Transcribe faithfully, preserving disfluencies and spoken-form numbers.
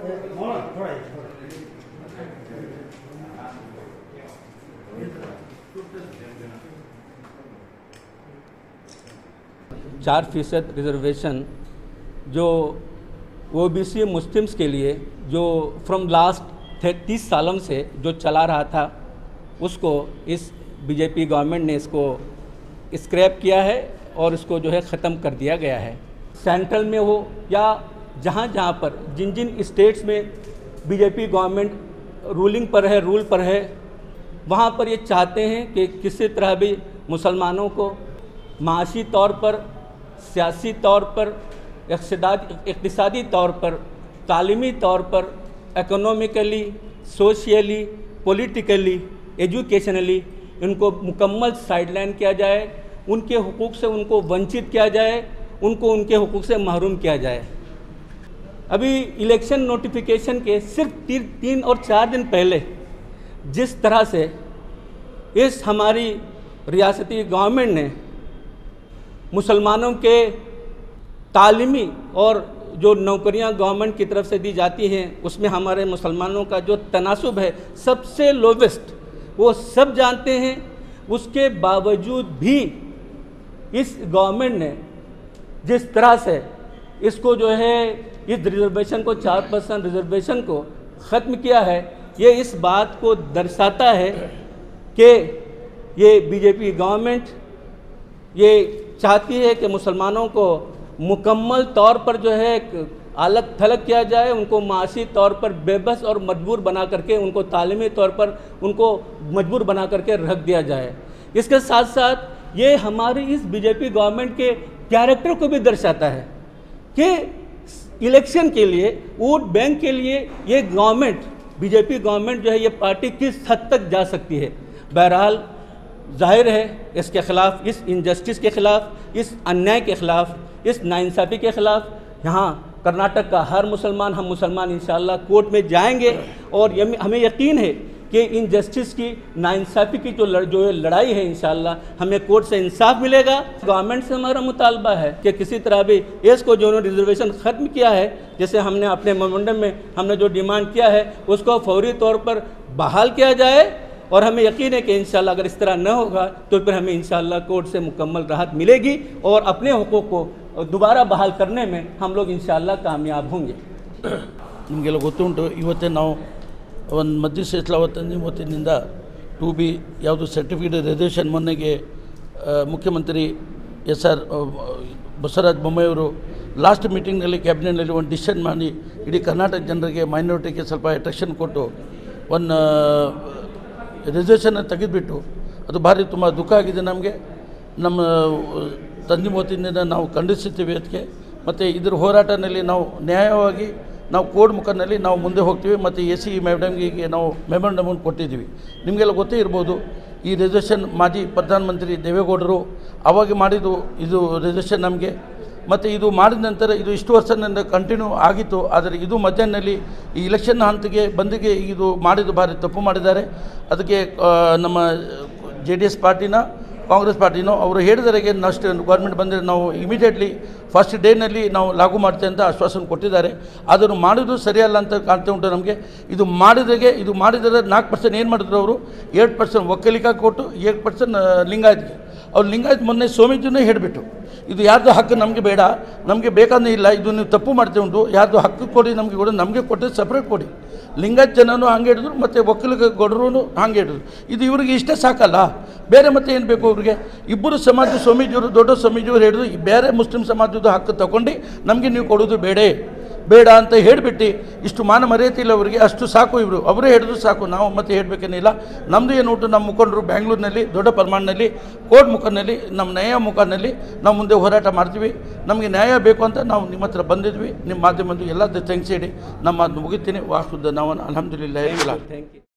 चार फीसद रिजर्वेशन जो ओबीसी मुस्लिम्स के लिए जो फ्रॉम लास्ट तीस सालों से जो चला रहा था, उसको इस बीजेपी गवर्नमेंट ने इसको स्क्रैप किया है और इसको जो है ख़त्म कर दिया गया है। सेंट्रल में हो या जहाँ जहाँ पर जिन जिन स्टेट्स में बीजेपी गवर्नमेंट रूलिंग पर है, रूल पर है, वहाँ पर ये चाहते हैं कि किसी तरह भी मुसलमानों को माशी तौर पर, सियासी तौर पर, इक़्तिसादी तौर पर, तालीमी तौर पर, इकोनॉमिकली, सोशली, पॉलिटिकली, एजुकेशनली इनको मुकम्मल साइडलाइन किया जाए, उनके हुकूक से उनको वंचित किया जाए, उनको उनके हुकूक से महरूम किया जाए। अभी इलेक्शन नोटिफिकेशन के सिर्फ ती, तीन और चार दिन पहले जिस तरह से इस हमारी रियासती गवर्नमेंट ने मुसलमानों के तालीमी और जो नौकरियां गवर्नमेंट की तरफ से दी जाती हैं उसमें हमारे मुसलमानों का जो तनासुब है सबसे लोवेस्ट, वो सब जानते हैं। उसके बावजूद भी इस गवर्नमेंट ने जिस तरह से इसको जो है इस रिजर्वेशन को चार परसेंट रिजर्वेशन को ख़त्म किया है, ये इस बात को दर्शाता है कि ये बीजेपी गवर्नमेंट ये चाहती है कि मुसलमानों को मुकम्मल तौर पर जो है अलग थलग किया जाए, उनको माशी तौर पर बेबस और मजबूर बना करके, उनको तालीमी तौर पर उनको मजबूर बना करके रख दिया जाए। इसके साथ साथ ये हमारी इस बीजेपी गवर्नमेंट के कैरेक्टर को भी दर्शाता है कि इलेक्शन के लिए, वोट बैंक के लिए ये गवर्नमेंट, बीजेपी गवर्नमेंट जो है, ये पार्टी किस हद तक जा सकती है। बहरहाल जाहिर है इसके ख़िलाफ़, इस इनजस्टिस के ख़िलाफ़, इस अन्याय के ख़िलाफ़, इस नाइंसाफ़ी के ख़िलाफ़ यहाँ कर्नाटक का हर मुसलमान, हम मुसलमान इंशाअल्लाह कोर्ट में जाएंगे और हमें यकीन है कि इनजस्टिस की, नाइंसाफ़ी की जो लड़, जो लड़ाई है इंशाअल्लाह हमें कोर्ट से इंसाफ मिलेगा। गवर्नमेंट से हमारा मुतालबा है कि किसी तरह भी इसको जो रिजर्वेशन ख़त्म किया है, जैसे हमने अपने मेमोरेंडम में हमने जो डिमांड किया है उसको फौरी तौर पर बहाल किया जाए और हमें यकीन है कि इंशाअल्लाह अगर इस तरह न होगा तो फिर हमें इंशाअल्लाह कोर्ट से मुकम्मल राहत मिलेगी और अपने हुकूक को दोबारा बहाल करने में हम लोग इंशाअल्लाह कामयाब होंगे। ನಿಮಗೆಲ್ಲ ಗೊತ್ತುಂಟು, ಇವತ್ತೇ ನಾವು ಒಂದು ಮಧ್ಯಸ್ಥಿಸಲಾವತ್ತಂದು ಇವತ್ತಿನಿಂದ ಟು ಬಿ ಯಾವುದು ಸರ್ಟಿಫಿಕೇಟ್ ರಿಸರ್ವೇಷನ್ ಮೊನ್ನೆಗೆ ಮುಖ್ಯಮಂತ್ರಿ ಎಸ್ ಆರ್ ಬಸವರಾಜ ಬೊಮ್ಮಾಯಿಯವರು ಲಾಸ್ಟ್ ಮೀಟಿಂಗ್ನಲ್ಲಿ ಕ್ಯಾಬಿನೆಟ್ನಲ್ಲಿ ಒಂದು ಡಿಸಿಷನ್ ಮಾಡಿ ಇಡೀ ಕರ್ನಾಟಕ ಜನರಿಗೆ ಮೈನಾರಿಟಿಗೆ ಸ್ವಲ್ಪ ಅಟ್ರಾಕ್ಷನ್ ಕೊಟ್ಟು ಒಂದು ರಿಸರ್ವೇಷನ್ ತೆಗೆದುಬಿಟ್ಟು ಅದು ಭಾರಿ ತುಂಬ ದುಃಖ ಆಗಿದೆ ನಮಗೆ. ನಮ್ಮ ತಂದೆ ವತಿಯಿಂದ ನಾವು ಖಂಡಿಸುತ್ತೀವಿ ಅದಕ್ಕೆ. ಮತ್ತು ಇದರ ಹೋರಾಟದಲ್ಲಿ ನಾವು ನ್ಯಾಯವಾಗಿ ನಾವು ಕೋರ್ಟ್ ಮುಖದಲ್ಲಿ ನಾವು ಮುಂದೆ ಹೋಗ್ತೀವಿ. ಮತ್ತು ಎ ಸಿ ಮೇಡಮ್ಗೆ ನಾವು ಮೆಮೊರಂಡಮನ್ನು ಕೊಟ್ಟಿದ್ದೀವಿ. ನಿಮಗೆಲ್ಲ ಗೊತ್ತೇ ಇರ್ಬೋದು, ಈ ರಿಸರ್ವೇಷನ್ ಮಾಜಿ ಪ್ರಧಾನಮಂತ್ರಿ ದೇವೇಗೌಡರು ಆವಾಗ ಮಾಡಿದ್ದು ಇದು ರಿಸರ್ವೇಷನ್ ನಮಗೆ. ಮತ್ತು ಇದು ಮಾಡಿದ ನಂತರ ಇದು ಇಷ್ಟು ವರ್ಷದಿಂದ ಕಂಟಿನ್ಯೂ ಆಗಿತ್ತು. ಆದರೆ ಇದು ಮಧ್ಯಾಹ್ನದಲ್ಲಿ ಈ ಇಲೆಕ್ಷನ್ ಹಂತಕ್ಕೆ ಬಂದಿಗೆ ಇದು ಮಾಡಿದ್ದು ಭಾರಿ ತಪ್ಪು ಮಾಡಿದ್ದಾರೆ. ಅದಕ್ಕೆ ನಮ್ಮ ಜೆ ಡಿ ಎಸ್ ಪಾರ್ಟಿನ, ಕಾಂಗ್ರೆಸ್ ಪಾರ್ಟಿನೋ ಅವರು ಹೇಳಿದರೆಗೆ ನೆಕ್ಸ್ಟ್ ಗೌರ್ಮೆಂಟ್ ಬಂದರೆ ನಾವು ಇಮಿಡಿಯೇಟ್ಲಿ ಫಸ್ಟ್ ಡೇನಲ್ಲಿ ನಾವು ಲಾಗು ಮಾಡ್ತೇವೆ ಅಂತ ಆಶ್ವಾಸನೆ ಕೊಟ್ಟಿದ್ದಾರೆ. ಅದನ್ನು ಮಾಡೋದು ಸರಿಯಲ್ಲ ಅಂತ ಕಾಣ್ತಾ ಉಂಟು ನಮಗೆ. ಇದು ಮಾಡಿದಾಗೆ ಇದು ಮಾಡಿದರೆ ನಾಲ್ಕು ಪರ್ಸೆಂಟ್ ಏನು ಮಾಡಿದ್ರು ಅವರು, ಏಳು ಪರ್ಸೆಂಟ್ ಒಕ್ಕಲಿಗ ಕೊಟ್ಟು ಏಳು ಪರ್ಸೆಂಟ್ ಲಿಂಗಾಯತ್ಗೆ. ಅವ್ರು ಲಿಂಗಾಯತ್ ಮೊನ್ನೆ ಸ್ವಾಮೀಜಿನೇ ಹೇಳಿಬಿಟ್ಟು ಇದು ಯಾರ್ದು ಹಕ್ಕು ನಮಗೆ ಬೇಡ, ನಮಗೆ ಬೇಕಾದ್ರೆ ಇಲ್ಲ, ಇದು ನೀವು ತಪ್ಪು ಮಾಡ್ತೇವೆ ಉಂಟು, ಯಾರ್ದು ಹಕ್ಕು ಕೊಡಿ ನಮಗೆ ಕೊಡಿ, ನಮಗೆ ಕೊಟ್ಟರೆ ಸಪ್ರೇಟ್ ಕೊಡಿ. ಲಿಂಗಾಯತ್ ಜನನೂ ಹಂಗೆ ಹಿಡಿದ್ರು ಮತ್ತು ಒಕ್ಕಲಿಗ ಗೊಡ್ರೂ ಹಾಗೆ ಹಿಡಿದ್ರು. ಇದು ಇವರಿಗೆ ಇಷ್ಟೇ ಸಾಕಲ್ಲ, ಬೇರೆ ಮತ್ತೆ ಏನು ಬೇಕು ಅವ್ರಿಗೆ? ಇಬ್ಬರು ಸಮಾಜ ಸ್ವಾಮೀಜಿಯವರು, ದೊಡ್ಡ ಸ್ವಾಮೀಜಿಯವರು ಹೇಳಿದ್ರು ಬೇರೆ ಮುಸ್ಲಿಂ ಸಮಾಜದ ಹಕ್ಕು ತಗೊಂಡು ನಮಗೆ ನೀವು ಕೊಡೋದು ಬೇಡ ಬೇಡ ಅಂತ ಹೇಳಿಬಿಟ್ಟು ಇಷ್ಟು ಮಾನ ಮರ್ಯಾದೆ ಇಲ್ಲ ಅವರಿಗೆ, ಅಷ್ಟು ಸಾಕು. ಇವರು ಅವರೇ ಹೇಳಿದ್ರು ಸಾಕು, ನಾವು ಮತ್ತೆ ಹೇಳಬೇಕೇನಿಲ್ಲ. ನಮ್ಮದು ಏನು ಉಂಟು, ನಮ್ಮ ಮುಖಂಡರು ಬೆಂಗಳೂರಿನಲ್ಲಿ ದೊಡ್ಡ ಪ್ರಮಾಣದಲ್ಲಿ ಕೋರ್ಟ್ ಮುಖದಲ್ಲಿ, ನಮ್ಮ ನ್ಯಾಯ ಮುಖದಲ್ಲಿ ನಾವು ಮುಂದೆ ಹೋರಾಟ ಮಾಡ್ತೀವಿ. ನಮಗೆ ನ್ಯಾಯ ಬೇಕು ಅಂತ ನಾವು ನಿಮ್ಮ ಹತ್ರ ಬಂದಿದ್ವಿ. ನಿಮ್ಮ ಮಾಧ್ಯಮದ್ದು ಎಲ್ಲ ಥ್ಯಾಂಕ್ಸ್ ಹೇಳಿ ನಮ್ಮ ಮುಗಿತೀನಿ. ವಾಸುದ ನಾವು ಅಲ್ಹಮ್ದುಲಿಲ್ಲಾಹ್.